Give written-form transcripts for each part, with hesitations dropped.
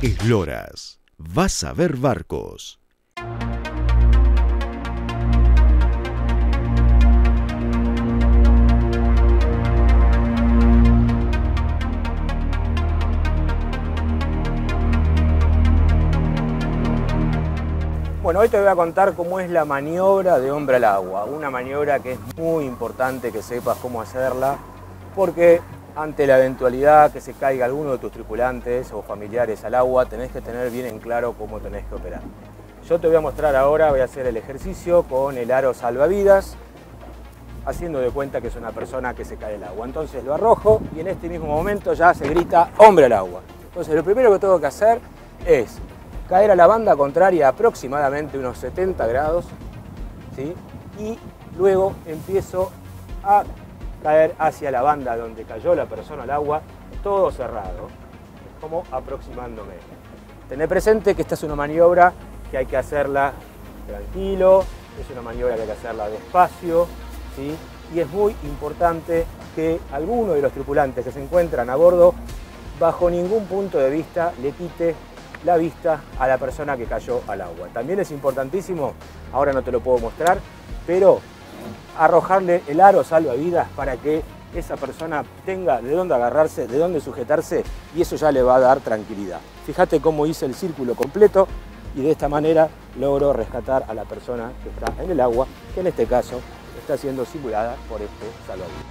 Esloras, vas a ver barcos. Bueno, hoy te voy a contar cómo es la maniobra de hombre al agua, una maniobra que es muy importante que sepas cómo hacerla, porque ante la eventualidad que se caiga alguno de tus tripulantes o familiares al agua, tenés que tener bien en claro cómo tenés que operar. Yo te voy a mostrar ahora, voy a hacer el ejercicio con el aro salvavidas, haciendo de cuenta que es una persona que se cae al agua. Entonces lo arrojo y en este mismo momento ya se grita hombre al agua. Entonces lo primero que tengo que hacer es caer a la banda contraria aproximadamente unos 70 grados, ¿sí? Y luego empiezo a caer hacia la banda donde cayó la persona al agua, todo cerrado, como aproximándome. Tener presente que esta es una maniobra que hay que hacerla tranquilo, es una maniobra que hay que hacerla despacio, ¿sí? Y es muy importante que alguno de los tripulantes que se encuentran a bordo, bajo ningún punto de vista, le quite la vista a la persona que cayó al agua. También es importantísimo, ahora no te lo puedo mostrar, pero arrojarle el aro salvavidas para que esa persona tenga de dónde agarrarse, de dónde sujetarse, y eso ya le va a dar tranquilidad. Fíjate cómo hice el círculo completo y de esta manera logro rescatar a la persona que está en el agua, que en este caso está siendo simulada por este salvavidas.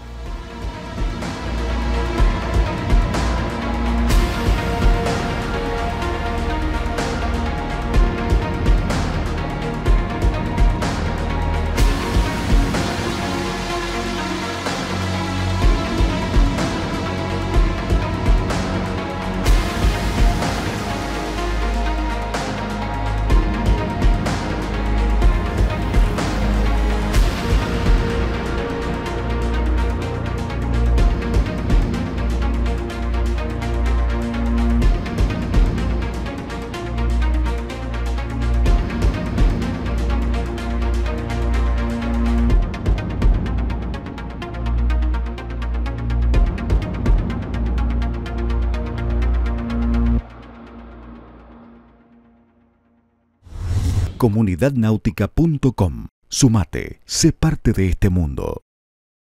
Comunidadnautica.com. Sumate, sé parte de este mundo.